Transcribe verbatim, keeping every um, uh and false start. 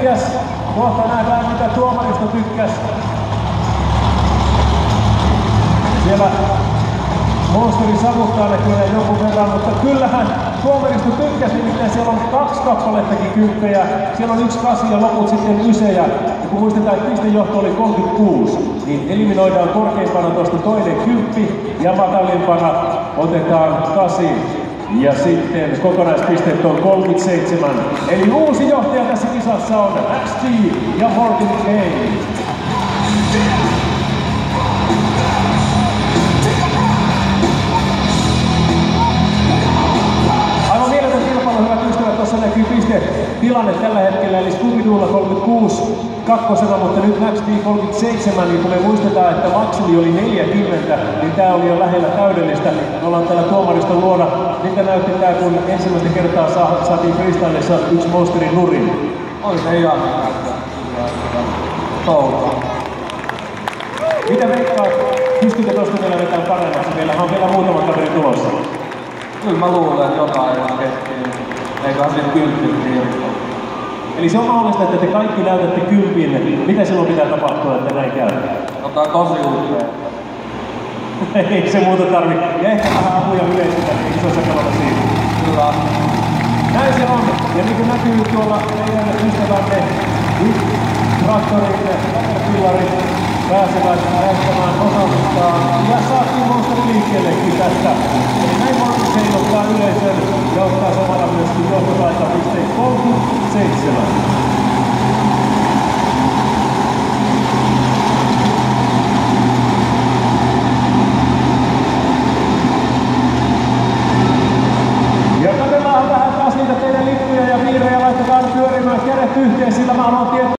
tykkäs. Kohta nähdään mitä tuomaristo tykkäs. Siellä Monsteri savuttaa näkyy jonkun verran, mutta kyllähän tuomaristo tykkäsi, nimittäin siellä on kaksi kappalettakin kymppejä. Siellä on yksi kasi ja loput sitten ysejä. Ja kun muistetaan, että pistejohto oli kolmekymmentäkuusi, niin eliminoidaan korkeimpana tuosta toinen kymppi ja matalimpana otetaan kasi. Ja sitten kokonaispisteet on kolmekymmentäseitsemän. Eli uusi johtaja tässä kisassa on Max T ja Morgan Kane. Aivan mieletön kilpailu, hyvät ystävät, tuossa näkyy pistetilanne tällä hetkellä, eli Scooby-Doolla kolmekymmentäkuusi kakkosena, mutta nyt Max T kolmekymmentäseitsemän, niin kun me muistetaan, että maksimi oli neljäkymmentä, niin tää oli jo lähellä täydellistä. Me ollaan täällä tuomariston luona. Miltä näytti tää, kun ensimmäistä kertaa saa, saatiin freestylessa yksi monsterin nurin? Oli se ihan touhua. Mitä veikkaat? Pystytkö tosta vielä vetään paremmaksi? Meillähän on vielä muutama kaveri tulossa. Kyllä mä luulen, että jotain on kettiin. Eiköhän se kymppiin kirjoittaa. Eli se on mahdollista, että te kaikki näytätte kympiin. Mitä silloin pitää tapahtua, että näin käy? Otetaan tosi upea. Ei se muuta tarvi. Ja ehkä vähän apuja yleisötä, niin isossa kalota siitä. Kyllä. Näin se on. Ja niin kuin näkyy tuolla meidän ystävämme, traktorit ja caterpillarit pääsevät näyttämään osallistaan. Ja saatiin monsteri liikkeellekin tästä. Eli näin Morgan Kane ottaa yleisön ja ottaa samalla myöskin johtopaikkapisteen kolmekymmentäseitsemän.